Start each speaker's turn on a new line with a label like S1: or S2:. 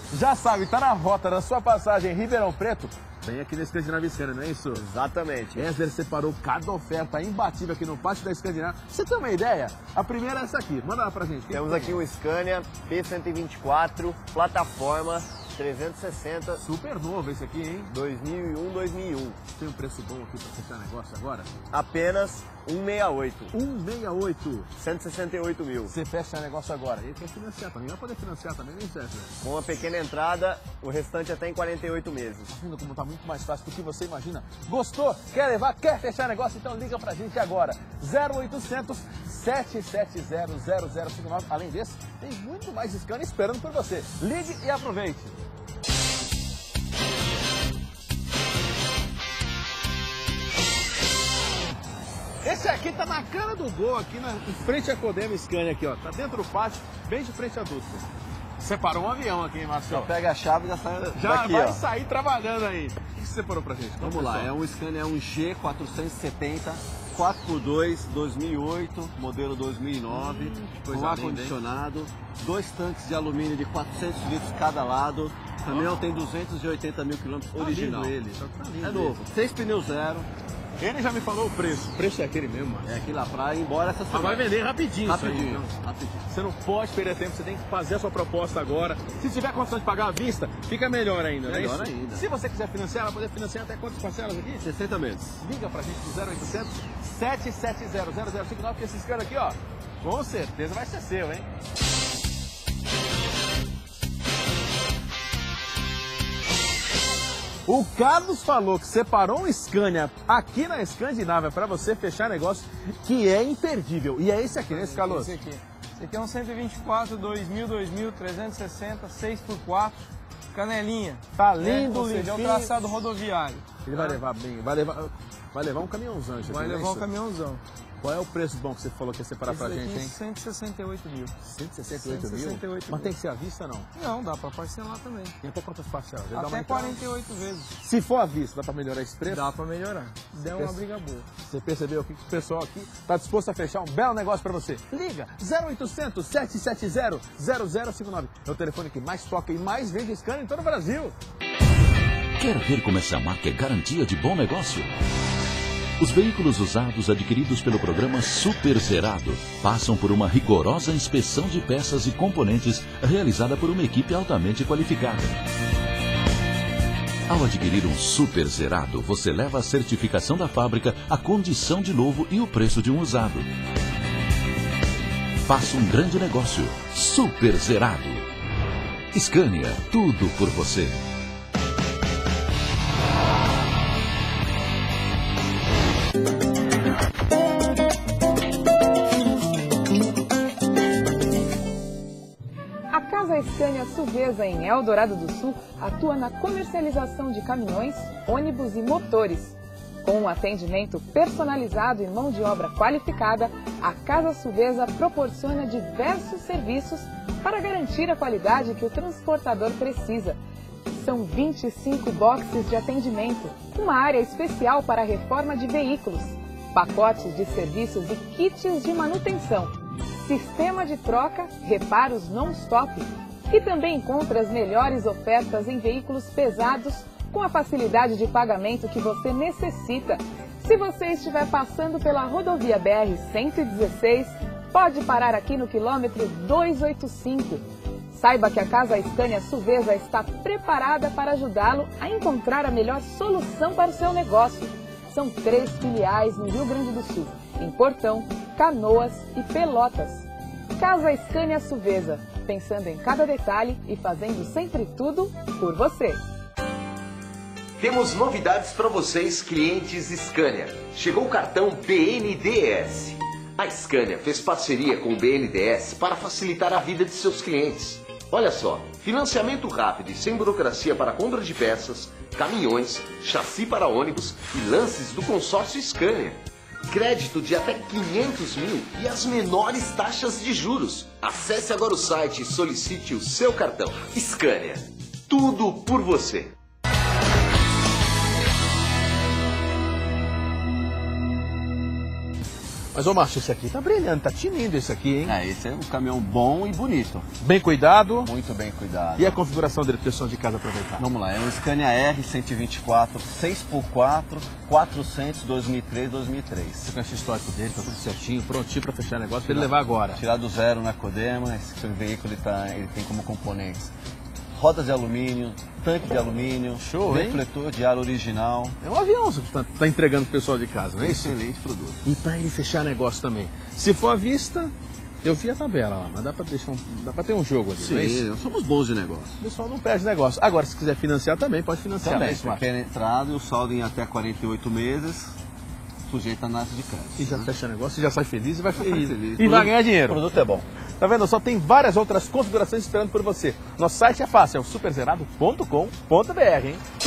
S1: Já sabe, tá na rota da sua passagem em Ribeirão Preto, vem aqui na Escandinávia Scania, não é isso?
S2: Exatamente.
S1: Ezer separou cada oferta imbatível aqui no pátio da Escandinávia. Você tem uma ideia? A primeira é essa aqui, manda lá pra gente.
S2: Temos aqui o Scania P124, plataforma 360.
S1: Super novo esse aqui, hein?
S2: 2001, 2001.
S1: Tem um preço bom aqui pra fechar negócio agora?
S2: Apenas 168.
S1: 168.
S2: 168 mil.
S1: Você fecha negócio agora. E quer financiar também. Vai poder financiar também, nem César?
S2: Com uma pequena entrada, o restante até em 48 meses.
S1: Tá vendo como tá muito mais fácil do que você imagina? Gostou? Quer levar? Quer fechar negócio? Então liga pra gente agora. 0800 770 0059. Além desse, tem muito mais Scania esperando por você. Ligue e aproveite. Esse aqui tá na cara do gol, aqui em frente à Codema Scania, aqui, ó. Tá dentro do pátio, bem de frente à Dutra. Separou um avião aqui, hein, Marcelo?
S2: Pega a chave e já sai
S1: Já
S2: daqui,
S1: vai
S2: ó.
S1: sair trabalhando aí. O que você separou pra gente?
S3: Vamos lá, é um Scania 1G 470, 4x2, 2008, modelo 2009, com ar-condicionado, 2 tanques de alumínio de 400 litros cada lado. O caminhão tem 280 mil quilômetros original.
S1: Tá lindo ele. Tá lindo
S3: É novo, 6 pneus zero.
S1: Ele já me falou o preço. O preço é aquele mesmo, mano.
S3: É aqui lá pra ir embora essa semana.
S1: Mas vai vender rapidinho,
S3: Rapidinho,
S1: isso aí, então.
S3: rapidinho.
S1: Você não pode perder tempo, você tem que fazer a sua proposta agora. Se tiver condição de pagar à vista, fica melhor ainda, né?
S3: Melhor ainda.
S1: Se você quiser financiar, vai poder financiar até quantas parcelas aqui?
S3: 60 meses.
S1: Liga pra gente no 0800 770 0059, que esses caras aqui, ó, com certeza vai ser seu, hein? O Carlos falou que separou um Scania aqui na Escandinávia para você fechar negócio que é imperdível. E é esse aqui, né, Carlos?
S4: Esse aqui. Esse aqui é um 124, 2000, 360, 6x4, canelinha.
S1: Tá lindo,
S4: Ou seja, é um
S1: limpinho.
S4: traçado rodoviário.
S1: Ele vai levar bem, vai levar um caminhãozão. Isso aqui,
S4: Vai
S1: não é
S4: levar um
S1: isso?
S4: caminhãozão.
S1: Qual é o preço bom que você falou que ia separar
S4: Esse
S1: pra
S4: daqui,
S1: gente, hein?
S4: 168 mil.
S1: 168 mil?
S4: 168
S1: Mas
S4: mil.
S1: tem que ser à vista, não?
S4: Não, dá pra parcelar também.
S1: E até quantas parcelas? Ele dá uma
S4: Até
S1: entrada?
S4: 48 vezes.
S1: Se for à vista, dá pra melhorar esse preço?
S4: Dá pra melhorar. Deu uma briga boa.
S1: Você percebeu aqui que o pessoal aqui está disposto a fechar um belo negócio para você? Liga 0800 770 0059. É o telefone que mais toca e mais vende Scania em todo o Brasil.
S5: Quer ver como essa marca é garantia de bom negócio? Os veículos usados adquiridos pelo programa Super Zerado passam por uma rigorosa inspeção de peças e componentes realizada por uma equipe altamente qualificada. Ao adquirir um Super Zerado, você leva a certificação da fábrica, a condição de novo e o preço de um usado. Faça um grande negócio. Super Zerado. Scania, tudo por você.
S6: A Casa Scania Suvesa, em Eldorado do Sul, atua na comercialização de caminhões, ônibus e motores. Com um atendimento personalizado e mão de obra qualificada, a Casa Suvesa proporciona diversos serviços para garantir a qualidade que o transportador precisa. São 25 boxes de atendimento, uma área especial para a reforma de veículos, pacotes de serviços e kits de manutenção, sistema de troca, reparos non-stop e também encontra as melhores ofertas em veículos pesados com a facilidade de pagamento que você necessita. Se você estiver passando pela rodovia BR-116, pode parar aqui no quilômetro 285. Saiba que a Casa Scania Suvesa está preparada para ajudá-lo a encontrar a melhor solução para o seu negócio. São 3 filiais no Rio Grande do Sul, em Portão, Canoas e Pelotas. Casa Scania Suvesa, pensando em cada detalhe e fazendo sempre tudo por você.
S7: Temos novidades para vocês, clientes Scania. Chegou o cartão BNDES. A Scania fez parceria com o BNDES para facilitar a vida de seus clientes. Olha só, financiamento rápido e sem burocracia para compra de peças, caminhões, chassi para ônibus e lances do consórcio Scania. Crédito de até 500 mil e as menores taxas de juros. Acesse agora o site e solicite o seu cartão. Scania, tudo por você.
S1: Mas, ô Márcio, esse aqui tá brilhando, tá tinindo esse aqui, hein?
S3: Esse é um caminhão bom e bonito.
S1: Bem cuidado.
S3: Muito bem cuidado.
S1: E a configuração dele, pessoal de casa aproveitar?
S3: Vamos lá, é um Scania R 124, 6x4, 400, 2003, 2003.
S1: Você conhece o histórico dele, tá tudo certinho, prontinho pra fechar negócio, pra ele levar agora.
S3: Tirar do zero na Codema, esse veículo ele tem como componentes rodas de alumínio, tanque de alumínio,
S1: show,
S3: refletor de ar original.
S1: É um avião que tá entregando pro pessoal de casa, não é isso?
S3: Excelente produto.
S1: E pra ele fechar negócio também. Se for à vista, eu vi a tabela lá, mas dá pra ter um jogo ali, não é isso?
S3: Sim, somos bons de negócio.
S1: O pessoal não perde negócio. Agora, se quiser financiar também, pode financiar.
S3: Também,
S1: Isso, Márcio?
S3: qualquer entrada e o saldo em até 48 meses, sujeito a análise de crédito.
S1: E já fecha negócio, e já sai feliz e vai feliz.
S3: feliz.
S1: E vai ganhar dinheiro.
S3: O produto é bom.
S1: Tá vendo? Só tem várias outras configurações esperando por você. Nosso site é fácil, é o superzerado.com.br, hein?